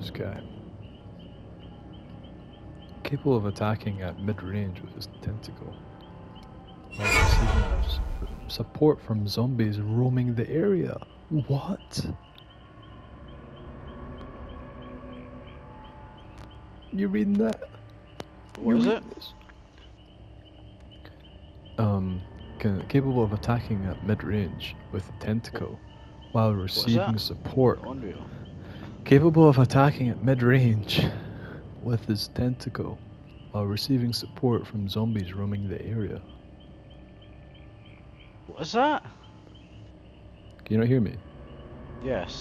this guy. Capable of attacking at mid-range with his tentacle. While receiving support from zombies roaming the area. What? You reading that? What is it? This? Capable of attacking at mid-range with a tentacle while receiving support. Unreal. Capable of attacking at mid-range with his tentacle while receiving support from zombies roaming the area. What is that? Can you not hear me? Yes.